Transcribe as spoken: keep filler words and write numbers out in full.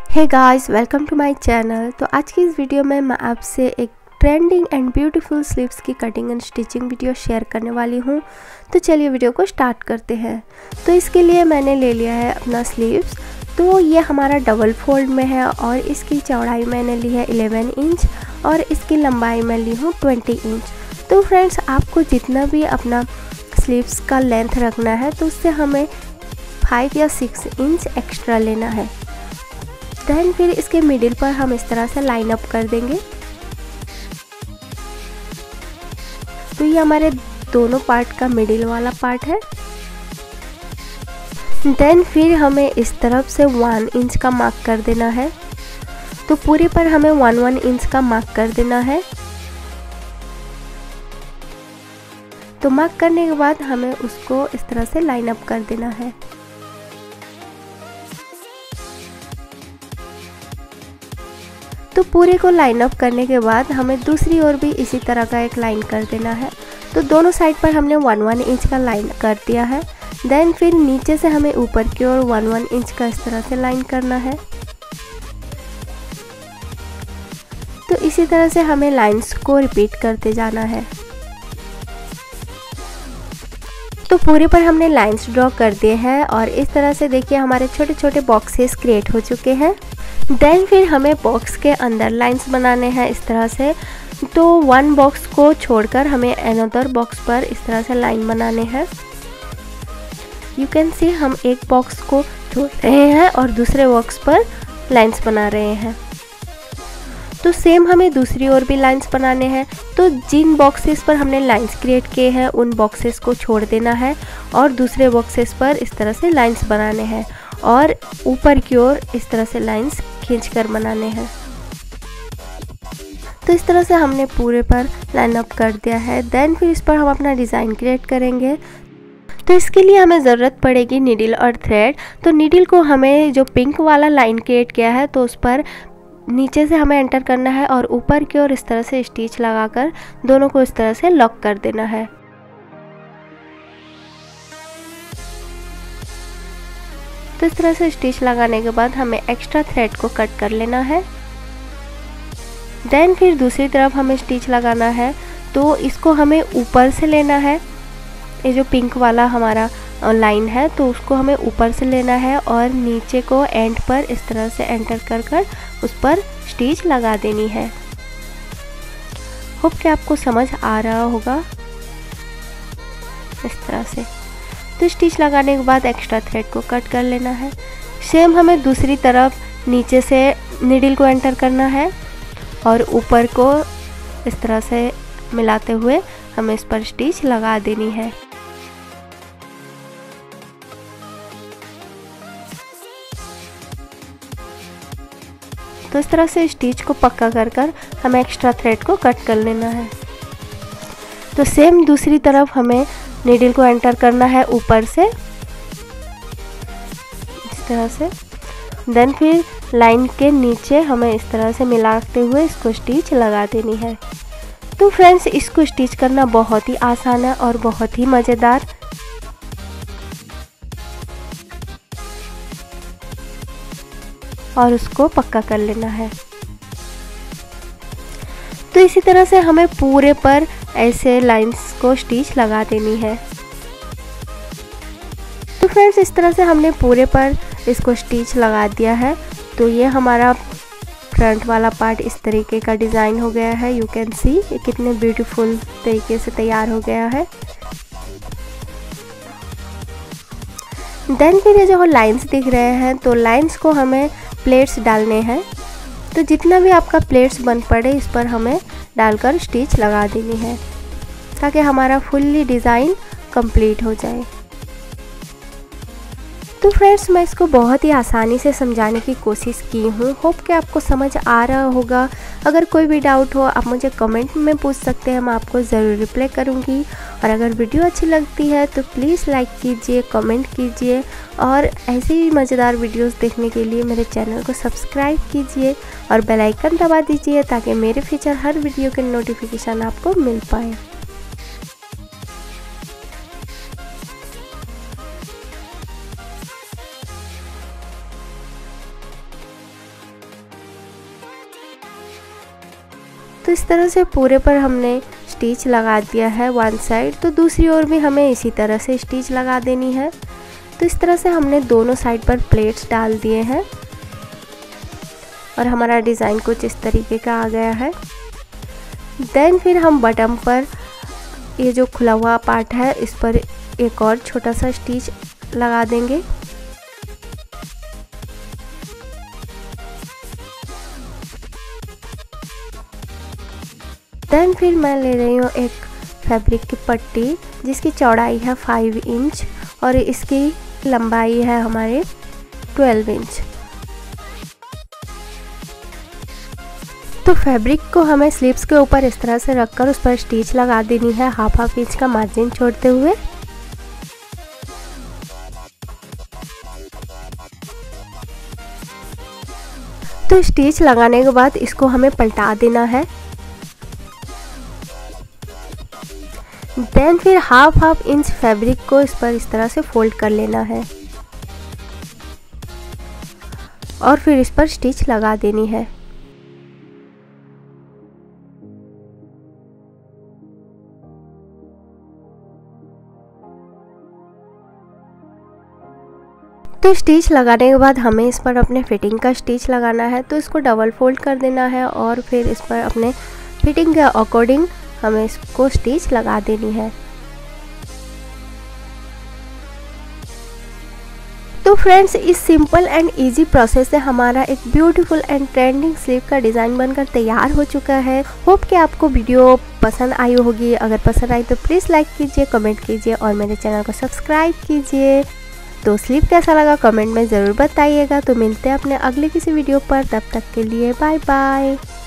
Hey guys, welcome to my channel. तो आज की इस वीडियो में मैं आपसे एक ट्रेंडिंग एंड ब्यूटीफुल स्लीव्स की cutting and stitching video share करने वाली हूँ। तो चलिए वीडियो को स्टार्ट करते हैं। तो इसके लिए मैंने ले लिया है अपना स्लीव्स। तो ये हमारा डबल फोल्ड में है और इसकी चौड़ाई मैंने ली है इलेवन इंच और इसकी लंबाई मैं ली हूँ ट्वेंटी इंच। तो फ्रेंड्स, आपको जितना भी अपना स्लीव्स का लेंथ रखना है तो उससे हमें फाइव या सिक्स इंच एक्स्ट्रा लेना है। देन फिर इसके मिडिल पर हम इस तरह से लाइन अप कर देंगे। तो ये हमारे दोनों पार्ट का मिडिल वाला पार्ट है। देन फिर हमें इस तरफ से वन इंच का मार्क कर देना है। तो पूरे पर हमें वन वन इंच का मार्क कर देना है। तो मार्क करने के बाद हमें उसको इस तरह से लाइन अप कर देना है। तो पूरे को लाइन अप करने के बाद हमें दूसरी ओर भी इसी तरह का एक लाइन कर देना है। तो दोनों साइड पर हमने वन वन इंच का लाइन कर दिया है। देन फिर नीचे से हमें ऊपर की ओर वन वन इंच का इस तरह से लाइन करना है। तो इसी तरह से हमें लाइंस को रिपीट करते जाना है। तो पूरे पर हमने लाइंस ड्रॉ कर दिए हैं और इस तरह से देखिए हमारे छोटे छोटे बॉक्सेस क्रिएट हो चुके हैं। देन फिर हमें बॉक्स के अंदर लाइंस बनाने हैं इस तरह से। तो वन बॉक्स को छोड़कर हमें अनदर बॉक्स पर इस तरह से लाइन बनाने हैं। यू कैन सी हम एक बॉक्स को छोड़ रहे हैं और दूसरे बॉक्स पर लाइंस बना रहे हैं। तो सेम हमें दूसरी ओर भी लाइंस बनाने हैं। तो जिन बॉक्सेस पर हमने लाइंस क्रिएट किए हैं उन बॉक्सेस को छोड़ देना है और दूसरे बॉक्सेस पर इस तरह से लाइंस बनाने हैं और ऊपर की ओर इस तरह से लाइंस खींचकर बनाने हैं। तो इस तरह से हमने पूरे पर लाइन अप कर दिया है। देन फिर इस पर हम अपना डिज़ाइन क्रिएट करेंगे। तो इसके लिए हमें ज़रूरत पड़ेगी नीडल और थ्रेड। तो नीडल को हमें जो पिंक वाला लाइन क्रिएट किया है तो उस पर नीचे से हमें एंटर करना है और ऊपर की ओर इस तरह से स्टिच लगाकर दोनों को इस तरह से लॉक कर देना है। तो इस तरह से स्टिच लगाने के बाद हमें एक्स्ट्रा थ्रेड को कट कर लेना है। देन फिर दूसरी तरफ हमें स्टिच लगाना है। तो इसको हमें ऊपर से लेना है। ये जो पिंक वाला हमारा लाइन है तो उसको हमें ऊपर से लेना है और नीचे को एंड पर इस तरह से एंटर कर कर उस पर स्टिच लगा देनी है। होप कि आपको समझ आ रहा होगा इस तरह से। तो स्टिच लगाने के बाद एक्स्ट्रा थ्रेड को कट कर लेना है। सेम हमें दूसरी तरफ नीचे से नीडल को एंटर करना है और ऊपर को इस तरह से मिलाते हुए हमें इस पर स्टिच लगा देनी है। तो इस तरह से स्टिच को पक्का कर कर हमें एक्स्ट्रा थ्रेड को कट कर लेना है। तो सेम दूसरी तरफ हमें नीडल को एंटर करना है ऊपर से इस तरह से। देन फिर लाइन के नीचे हमें इस तरह से मिलाते हुए इसको स्टिच लगा देनी है। तो फ्रेंड्स, इसको स्टिच करना बहुत ही आसान है और बहुत ही मज़ेदार। और उसको पक्का कर लेना है। तो इसी तरह से हमें पूरे पर ऐसे लाइंस को स्टिच लगा देनी है। तो फ्रेंड्स, इस तरह से हमने पूरे पर इसको स्टिच लगा दिया है। तो ये हमारा फ्रंट वाला पार्ट इस तरीके का डिज़ाइन हो गया है। यू कैन सी ये कितने ब्यूटीफुल तरीके से तैयार हो गया है। देन फिर ये जो लाइंस दिख रहे हैं तो लाइंस को हमें प्लेट्स डालने हैं। तो जितना भी आपका प्लेट्स बन पड़े इस पर हमें डालकर स्टिच लगा देनी है ताकि हमारा फुल्ली डिज़ाइन कंप्लीट हो जाए। तो फ्रेंड्स, मैं इसको बहुत ही आसानी से समझाने की कोशिश की हूँ। होप कि आपको समझ आ रहा होगा। अगर कोई भी डाउट हो आप मुझे कमेंट में पूछ सकते हैं, मैं आपको ज़रूर रिप्लाई करूँगी। और अगर वीडियो अच्छी लगती है तो प्लीज़ लाइक कीजिए, कमेंट कीजिए और ऐसे ही मज़ेदार वीडियोस देखने के लिए मेरे चैनल को सब्सक्राइब कीजिए और बेल आइकन दबा दीजिए ताकि मेरे फ्यूचर हर वीडियो के नोटिफिकेशन आपको मिल पाए। तो इस तरह से पूरे पर हमने स्टिच लगा दिया है वन साइड, तो दूसरी ओर भी हमें इसी तरह से स्टिच लगा देनी है। तो इस तरह से हमने दोनों साइड पर प्लेट्स डाल दिए हैं और हमारा डिज़ाइन कुछ इस तरीके का आ गया है। देन फिर हम बटन पर ये जो खुला हुआ पार्ट है इस पर एक और छोटा सा स्टिच लगा देंगे। देन फिर मैं ले रही हूँ एक फैब्रिक की पट्टी जिसकी चौड़ाई है फाइव इंच और इसकी लंबाई है हमारे ट्वेल्व इंच। तो फैब्रिक को हमें स्लीव्स के ऊपर इस तरह से रखकर उस पर स्टिच लगा देनी है हाफ हाफ इंच का मार्जिन छोड़ते हुए। तो स्टिच लगाने के बाद इसको हमें पलटा देना है। देन फिर हाफ हाफ इंच फैब्रिक को इस पर इस तरह से फोल्ड कर लेना है और फिर इस पर स्टिच लगा देनी है। तो स्टिच लगाने के बाद हमें इस पर अपने फिटिंग का स्टिच लगाना है, तो इसको डबल फोल्ड कर देना है और फिर इस पर अपने फिटिंग के अकॉर्डिंग हमें इसको स्टिच लगा देनी है। तो फ्रेंड्स, इस सिंपल एंड इजी प्रोसेस से हमारा एक ब्यूटीफुल एंड ट्रेंडिंग स्लीव का डिज़ाइन बनकर तैयार हो चुका है। होप कि आपको वीडियो पसंद आई होगी। अगर पसंद आई तो प्लीज़ लाइक कीजिए, कमेंट कीजिए और मेरे चैनल को सब्सक्राइब कीजिए। तो स्लीव कैसा लगा कमेंट में ज़रूर बताइएगा। तो मिलते हैं अपने अगले किसी वीडियो पर, तब तक के लिए बाय बाय।